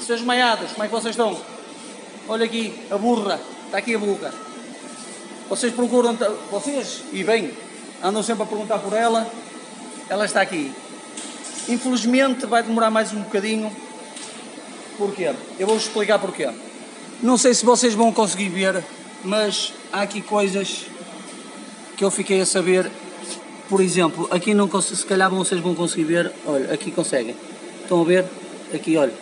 Seus maiados, como é que vocês estão? Olha aqui, a burra. Está aqui a burra. Vocês procuram... Vocês, e bem, andam sempre a perguntar por ela. Ela está aqui. Infelizmente vai demorar mais um bocadinho. Porquê? Eu vou-vos explicar porquê. Não sei se vocês vão conseguir ver, mas há aqui coisas que eu fiquei a saber. Por exemplo, aqui não consigo, se calhar vocês vão conseguir ver. Olha, aqui conseguem. Estão a ver? Aqui, olha.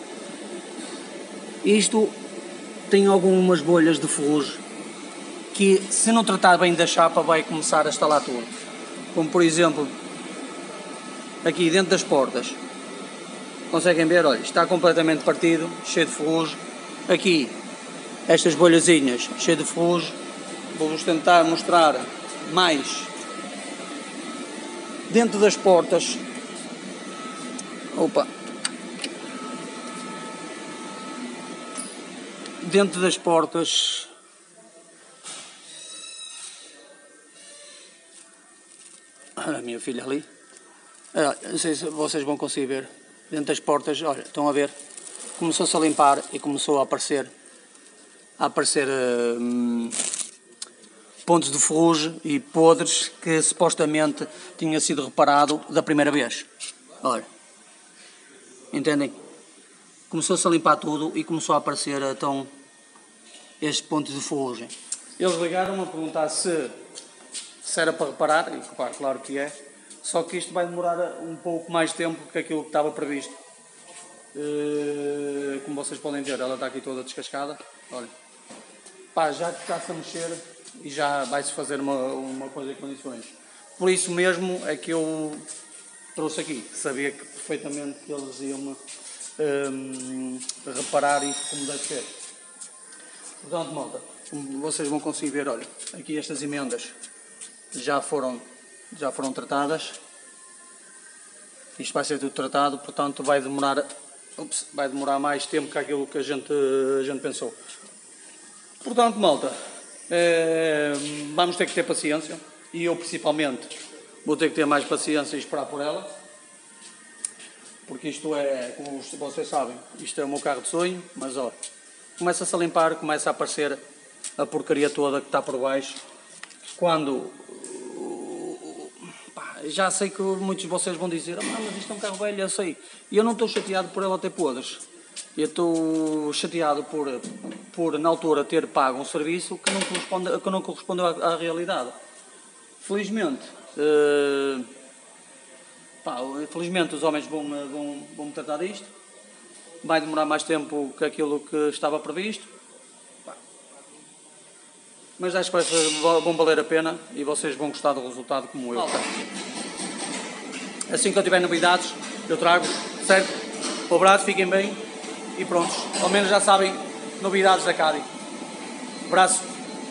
Isto tem algumas bolhas de ferrugem que, se não tratar bem da chapa, vai começar a estalar tudo. Como por exemplo, aqui dentro das portas. Conseguem ver? Olha, está completamente partido, cheio de ferrugem. Aqui, estas bolhazinhas, cheio de ferrugem. Vou-vos tentar mostrar mais. Dentro das portas. Opa! Dentro das portas. Olha a minha filha ali. Não sei se vocês vão conseguir ver. Dentro das portas, olha, estão a ver? Começou-se a limpar e começou a aparecer pontos de ferrugem e podres que supostamente tinha sido reparado da primeira vez. Olha, entendem? Começou-se a limpar tudo e começou a aparecer então estes pontos de ferrugem. Eles ligaram-me a perguntar se era para reparar, e repare, claro que é, só que isto vai demorar um pouco mais tempo que aquilo que estava previsto. Como vocês podem ver, ela está aqui toda descascada. Olha, pá, já está-se a mexer e já vai-se fazer uma coisa em condições. Por isso mesmo é que eu trouxe aqui. Sabia que perfeitamente que eles iam reparar isto como deve ser. Portanto, malta, como vocês vão conseguir ver, olha, aqui estas emendas já foram tratadas. Isto vai ser tudo tratado, portanto vai demorar mais tempo que aquilo que a gente pensou. Portanto, malta, vamos ter que ter paciência, e eu principalmente vou ter que ter mais paciência e esperar por ela, porque isto é, como vocês sabem, isto é o meu carro de sonho, mas ó, começa-se a limpar, começa a aparecer a porcaria toda que está por baixo. Quando, pá, já sei que muitos de vocês vão dizer, mas isto é um carro velho, eu sei, e eu não estou chateado por ela ter podres. Eu estou chateado por na altura ter pago um serviço que não correspondeu à realidade. Felizmente, felizmente os homens vão tratar disto. Vai demorar mais tempo que aquilo que estava previsto. Pá. Mas acho que vão valer a pena e vocês vão gostar do resultado como eu. Assim que eu tiver novidades, eu trago, certo? Um abraço, fiquem bem. E prontos, ao menos já sabem novidades da Caddy. Abraço.